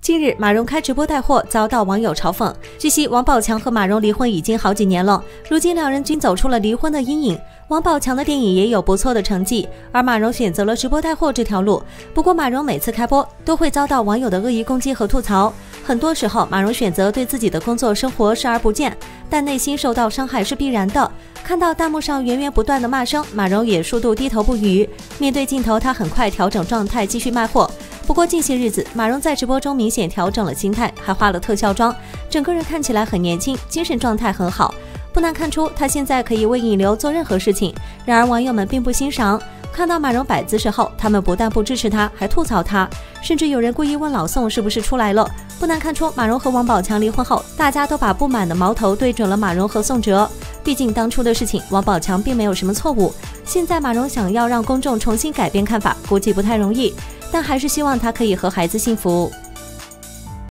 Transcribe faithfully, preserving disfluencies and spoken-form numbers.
近日，马蓉开直播带货，遭到网友嘲讽。据悉，王宝强和马蓉离婚已经好几年了，如今两人均走出了离婚的阴影。王宝强的电影也有不错的成绩，而马蓉选择了直播带货这条路。不过，马蓉每次开播都会遭到网友的恶意攻击和吐槽。很多时候，马蓉选择对自己的工作生活视而不见，但内心受到伤害是必然的。看到弹幕上源源不断的骂声，马蓉也数度低头不语。面对镜头，她很快调整状态，继续卖货。不过近些日子，马蓉在直播中明显调整了心态，还化了特效妆，整个人看起来很年轻，精神状态很好。不难看出，她现在可以为引流做任何事情。然而网友们并不欣赏，看到马蓉摆姿势后，他们不但不支持她，还吐槽她，甚至有人故意问老宋是不是出来了。不难看出，马蓉和王宝强离婚后，大家都把不满的矛头对准了马蓉和宋哲。毕竟当初的事情，王宝强并没有什么错误。现在马蓉想要让公众重新改变看法，估计不太容易，但还是希望她可以和孩子幸福。